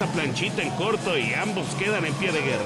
planchita en corto y ambos quedan en pie de guerra.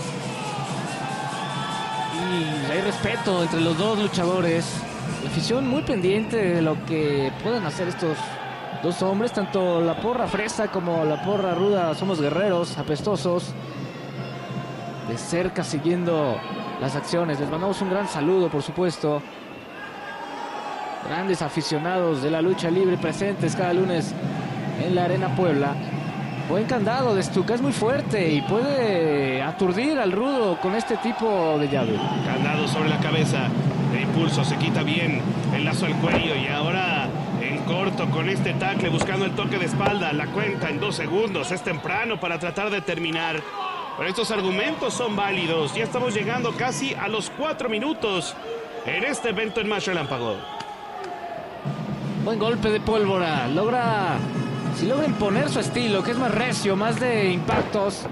Y hay respeto entre los dos luchadores. La afición muy pendiente de lo que puedan hacer estos dos hombres, tanto la porra fresa como la porra ruda. Somos guerreros apestosos, de cerca siguiendo las acciones. Les mandamos un gran saludo, por supuesto. Grandes aficionados de la lucha libre presentes cada lunes en la Arena Puebla. Buen candado de Stuka, es muy fuerte y puede aturdir al rudo con este tipo de llave. Candado sobre la cabeza, de impulso se quita bien el lazo al cuello y ahora en corto con este tackle buscando el toque de espalda. La cuenta en 2 segundos, es temprano para tratar de terminar. Pero estos argumentos son válidos, ya estamos llegando casi a los 4 minutos en este evento en Match Relámpago. Buen golpe de Pólvora, si logra imponer su estilo, que es más recio, más de impactos,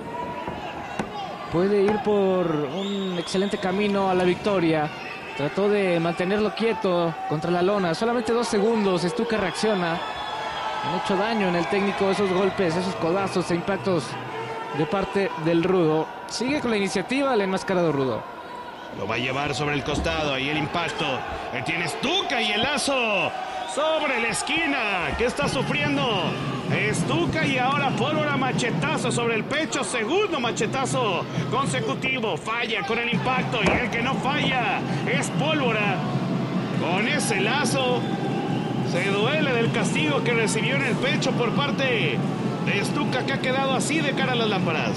puede ir por un excelente camino a la victoria. Trató de mantenerlo quieto contra la lona, solamente 2 segundos. Stuka reacciona. Han hecho daño en el técnico esos golpes, esos codazos e impactos de parte del rudo. Sigue con la iniciativa el enmascarado rudo. Lo va a llevar sobre el costado, ahí el impacto. Tiene Stuka y el lazo sobre la esquina. ¿Qué está sufriendo? Stuka y ahora Pólvora, machetazo sobre el pecho. Segundo machetazo consecutivo. Falla con el impacto y el que no falla es Pólvora. Con ese lazo se duele del castigo que recibió en el pecho por parte de Stuka, que ha quedado así de cara a las lámparas.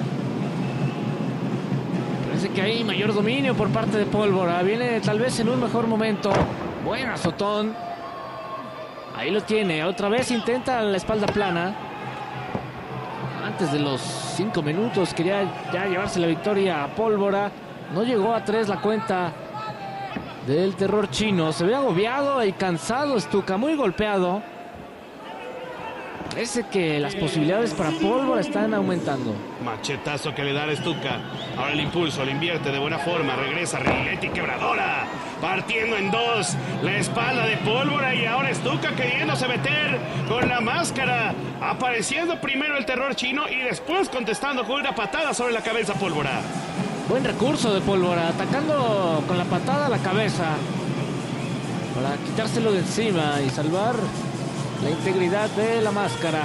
Parece que hay mayor dominio por parte de Pólvora. Viene tal vez en un mejor momento. Buen azotón. Ahí lo tiene. Otra vez intenta la espalda plana. Antes de los 5 minutos quería ya llevarse la victoria a Pólvora. No llegó a 3 la cuenta del terror chino. Se ve agobiado y cansado Stuka, muy golpeado. Parece que las posibilidades para Pólvora están aumentando. Machetazo que le da a Stuka. Ahora el impulso, lo invierte de buena forma. Regresa Rilete y quebradora. Partiendo en 2 la espalda de Pólvora y ahora Stuka queriéndose meter con la máscara. Apareciendo primero el terror chino y después contestando con una patada sobre la cabeza Pólvora. Buen recurso de Pólvora, atacando con la patada a la cabeza para quitárselo de encima y salvar la integridad de la máscara.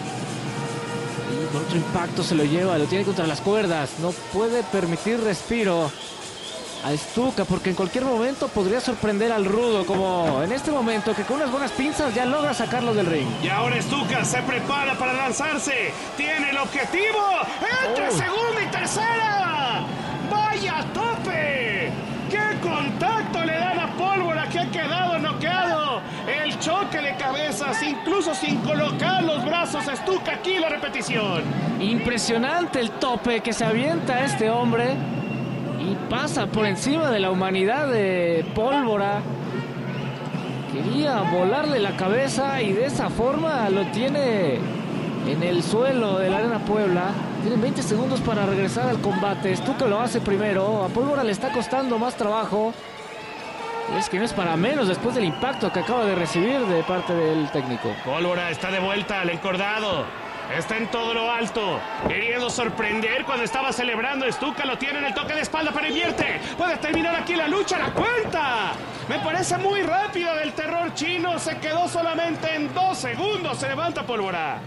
Y con otro impacto se lo lleva, lo tiene contra las cuerdas. No puede permitir respiro a Stuka porque en cualquier momento podría sorprender al rudo, como en este momento, que con unas buenas pinzas ya logra sacarlo del ring. Y ahora Stuka se prepara para lanzarse. Tiene el objetivo. Entre segunda y tercera. ¡Vaya tope! ¡Qué contacto le dan a Pólvora, que ha quedado noqueado! El choque de cabezas, incluso sin colocar los brazos a Stuka. Aquí la repetición. Impresionante el tope que se avienta este hombre y pasa por encima de la humanidad de Pólvora. Quería volarle la cabeza y de esa forma lo tiene en el suelo de la Arena Puebla. Tienen 20 segundos para regresar al combate. Stuka lo hace primero. A Pólvora le está costando más trabajo. Y es que no es para menos después del impacto que acaba de recibir de parte del técnico. Pólvora está de vuelta al encordado. Está en todo lo alto, queriendo sorprender cuando estaba celebrando. Stuka lo tiene en el toque de espalda, pero invierte. Puede terminar aquí la lucha, la cuenta. Me parece muy rápido del terror chino. Se quedó solamente en 2 segundos. Se levanta Pólvora.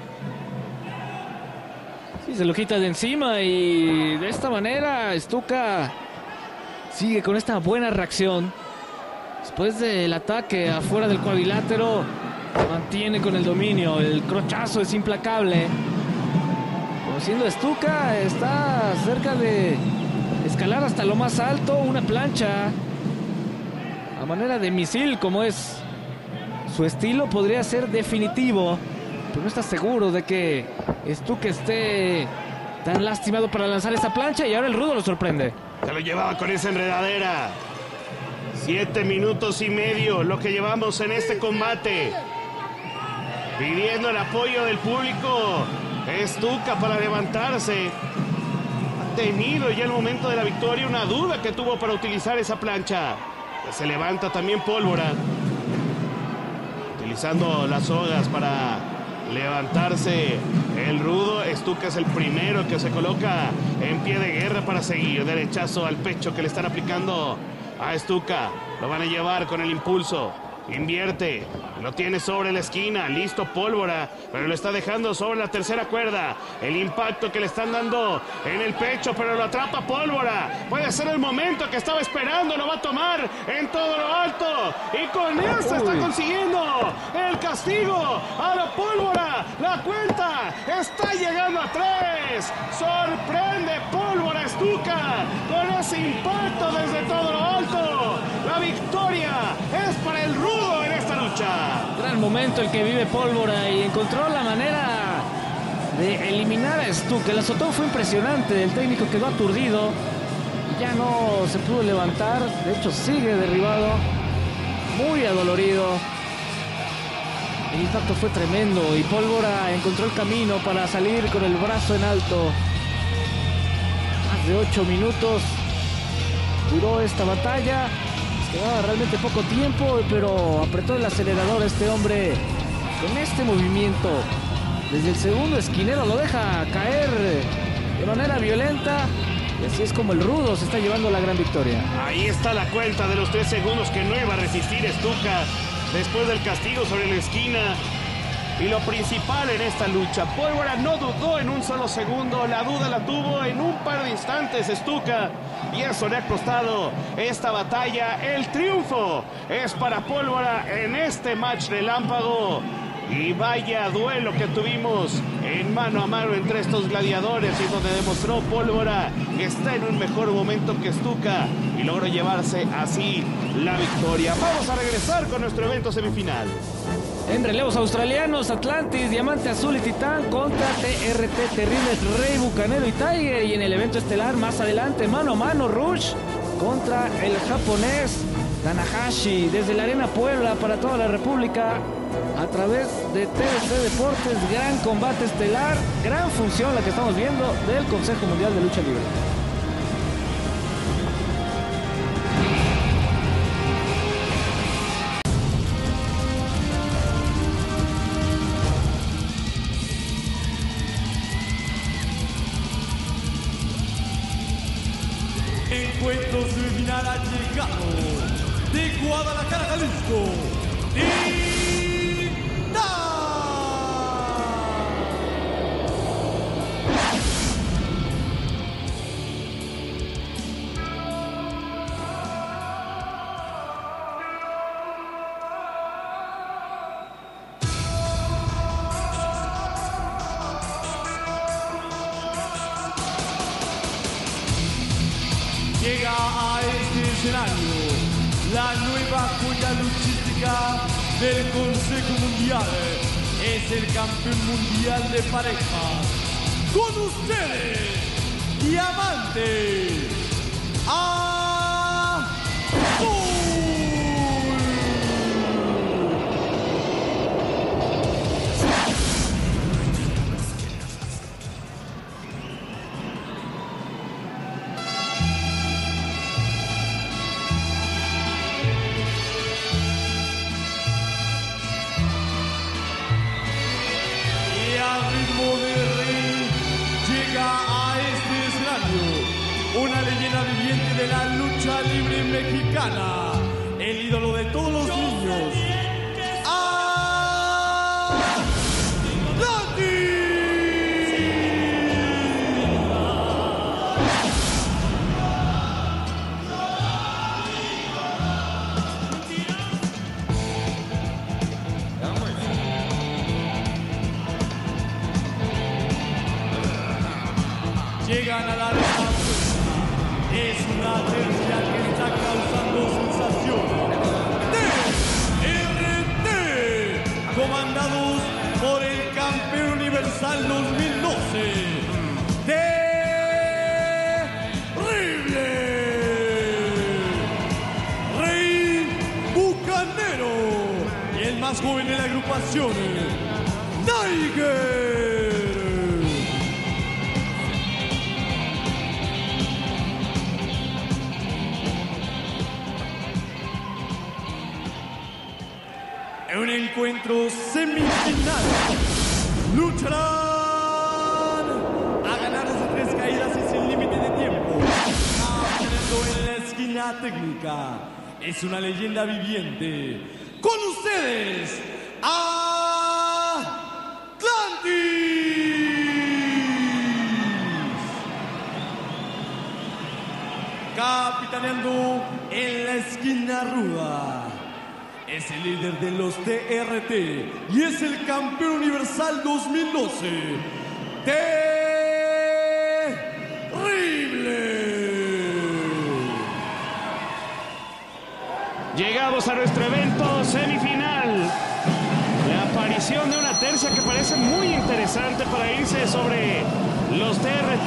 Sí, se lo quita de encima y de esta manera Stuka sigue con esta buena reacción. Después del ataque afuera del cuadrilátero, mantiene con el dominio. El crochazo es implacable. Conociendo a Stuka, está cerca de escalar hasta lo más alto. Una plancha a manera de misil, como es su estilo, podría ser definitivo, pero no está seguro de que Stuka esté tan lastimado para lanzar esa plancha. Y ahora el rudo lo sorprende. Se lo llevaba con esa enredadera. 7 minutos y medio lo que llevamos en este combate. Pidiendo el apoyo del público. Stuka para levantarse. Ha tenido ya el momento de la victoria una duda que tuvo para utilizar esa plancha. Se levanta también Pólvora. Utilizando las sogas para levantarse el rudo. Stuka es el primero que se coloca en pie de guerra para seguir. Derechazo al pecho que le están aplicando a Stuka. Lo van a llevar con el impulso. Invierte, lo tiene sobre la esquina, listo Pólvora, pero lo está dejando sobre la tercera cuerda. El impacto que le están dando en el pecho, pero lo atrapa Pólvora. Puede ser el momento que estaba esperando, lo va a tomar en todo lo alto. Y con eso está consiguiendo el castigo a la Pólvora. La cuenta está llegando a 3. Sorprende Pólvora Stuka con ese impacto desde todo lo alto. La victoria es para el rudo en esta lucha. Gran momento el que vive Pólvora y encontró la manera de eliminar a Stuka. El azotón fue impresionante, el técnico quedó aturdido y ya no se pudo levantar. De hecho sigue derribado, muy adolorido. El impacto fue tremendo y Pólvora encontró el camino para salir con el brazo en alto. Más de 8 minutos duró esta batalla. Quedaba realmente poco tiempo, pero apretó el acelerador este hombre con este movimiento. Desde el segundo esquinero lo deja caer de manera violenta. Y así es como el rudo se está llevando la gran victoria. Ahí está la cuenta de los 3 segundos que no iba a resistir Stuka después del castigo sobre la esquina. Y lo principal en esta lucha, Pólvora no dudó en un solo segundo, la duda la tuvo en un par de instantes Stuka. Y eso le ha costado esta batalla. El triunfo es para Pólvora en este match relámpago. Y vaya duelo que tuvimos en mano a mano entre estos gladiadores, y donde demostró Pólvora que está en un mejor momento que Stuka y logró llevarse así la victoria. Vamos a regresar con nuestro evento semifinal. En relevos australianos, Atlantis, Diamante Azul y Titán contra TRT, Terribles, Rey, Bucanero y Tiger. Y en el evento estelar más adelante, mano a mano, Rush contra el japonés Tanahashi. Desde la Arena Puebla para toda la República, a través de TVC Deportes, gran combate estelar, gran función la que estamos viendo del Consejo Mundial de Lucha Libre. Encuentro semifinal ha llegado de Guadalajara, Jalisco. Llega a este escenario la nueva joya luchística del Consejo Mundial. Es el campeón mundial de parejas. Con ustedes, Diamante Azul. Una leyenda viviente de la lucha libre mexicana, el ídolo de todos los niños, llegan a la arena. Es una tercia que está causando sensación. TRT, comandados por el campeón universal 2012. Terrible. Rey Bucanero. Y el más joven de la agrupación, Tiger. En un encuentro semifinal lucharán esquina técnica. Es una leyenda viviente. Con ustedes, Atlantis. Capitaneando en la esquina ruda. Es el líder de los TRT y es el campeón universal 2012. Terrible. Llegamos a nuestro evento semifinal. La aparición de una tercia que parece muy interesante para irse sobre los TRT.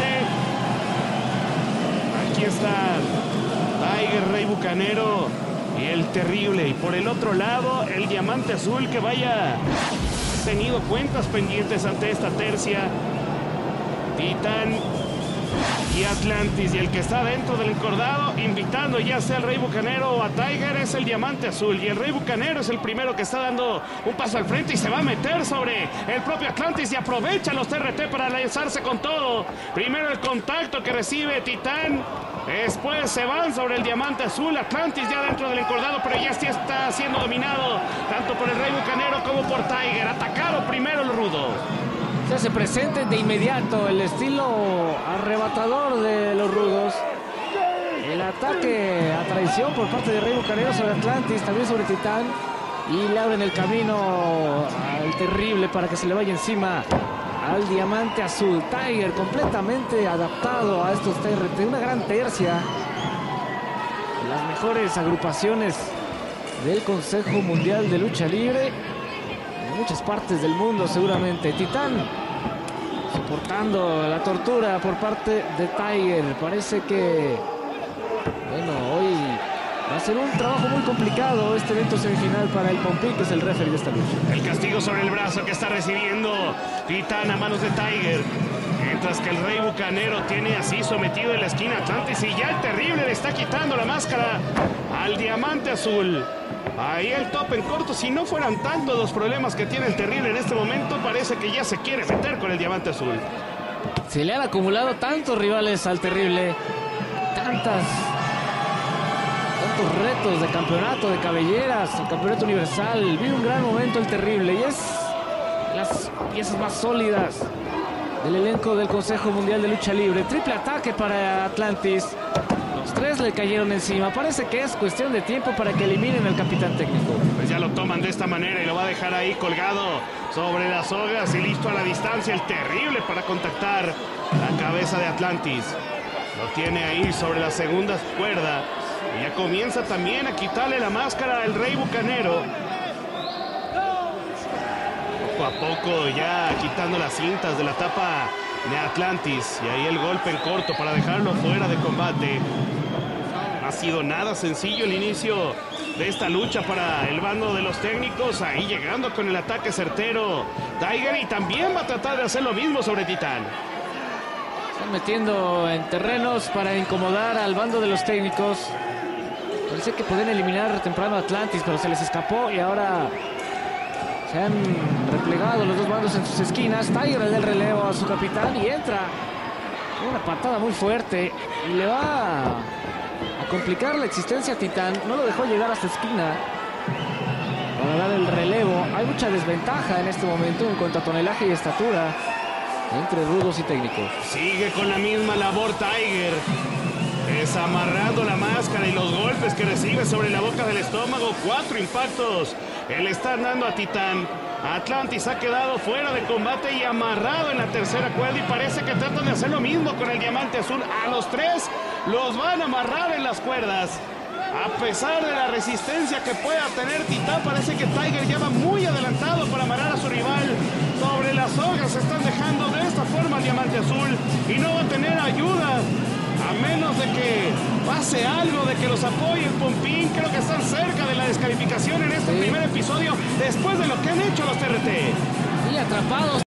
Aquí está Tiger, Rey Bucanero y el Terrible. Y por el otro lado, el Diamante Azul, que vaya tenido cuentas pendientes ante esta tercia. Titán y Atlantis, y el que está dentro del encordado invitando ya sea el Rey Bucanero o a Tiger es el Diamante Azul, y el Rey Bucanero es el primero que está dando un paso al frente y se va a meter sobre el propio Atlantis y aprovecha los TRT para lanzarse con todo. Primero el contacto que recibe Titán, después se van sobre el Diamante Azul. Atlantis ya dentro del encordado, pero ya está siendo dominado tanto por el Rey Bucanero como por Tiger. Atacaron primero los rudos. Se presente de inmediato el estilo arrebatador de los rudos. El ataque a traición por parte de Rey Bucanero sobre Atlantis, también sobre Titán. Y le abren el camino al Terrible para que se le vaya encima al Diamante Azul. Tiger completamente adaptado a estos TRT. Una gran tercia. Las mejores agrupaciones del Consejo Mundial de Lucha Libre. En muchas partes del mundo seguramente. Titán soportando la tortura por parte de Tiger. Parece que, bueno, hoy va a ser un trabajo muy complicado este evento semifinal para el Pompín, que es el referee de esta lucha. El castigo sobre el brazo que está recibiendo Titán a manos de Tiger. Mientras que el Rey Bucanero tiene así sometido en la esquina Atlantis, y ya el Terrible le está quitando la máscara al Diamante Azul. Ahí el top en corto. Si no fueran tantos los problemas que tiene el Terrible en este momento, parece que ya se quiere meter con el Diamante Azul. Se le han acumulado tantos rivales al Terrible, tantos retos de campeonato, de cabelleras, el campeonato universal. Vive un gran momento el Terrible y es las piezas más sólidas del elenco del Consejo Mundial de Lucha Libre. Triple ataque para Atlantis. Los tres le cayeron encima. Parece que es cuestión de tiempo para que eliminen al capitán técnico. Pues ya lo toman de esta manera y lo va a dejar ahí colgado sobre las sogas y listo a la distancia el Terrible para contactar la cabeza de Atlantis. Lo tiene ahí sobre la segunda cuerda y ya comienza también a quitarle la máscara al Rey Bucanero. Poco a poco ya quitando las cintas de la tapa de Atlantis, y ahí el golpe en corto para dejarlo fuera de combate. No ha sido nada sencillo el inicio de esta lucha para el bando de los técnicos, ahí llegando con el ataque certero Tiger, y también va a tratar de hacer lo mismo sobre Titán. Están metiendo en terrenos para incomodar al bando de los técnicos. Parece que pueden eliminar temprano a Atlantis, pero se les escapó y ahora se han replegado los dos bandos en sus esquinas. Tiger le da el relevo a su capitán y entra una patada muy fuerte y le va a complicar la existencia a Titán. No lo dejó llegar hasta esquina para dar el relevo. Hay mucha desventaja en este momento en cuanto a tonelaje y estatura entre rudos y técnicos. Sigue con la misma labor Tiger, desamarrando la máscara y los golpes que recibe sobre la boca del estómago. 4 impactos le están dando a Titán. Atlantis ha quedado fuera de combate y amarrado en la tercera cuerda, y parece que tratan de hacer lo mismo con el Diamante Azul. A los tres los van a amarrar en las cuerdas. A pesar de la resistencia que pueda tener Titán, parece que Tiger ya va muy adelantado para amarrar a su rival. Sobre las sogas se están dejando de esta forma al Diamante Azul y no va a tener ayuda, a menos de que pase algo, de que los apoye el Pompín. Creo que están cerca de la descalificación en este primer episodio, después de lo que han hecho los TRT. Y atrapados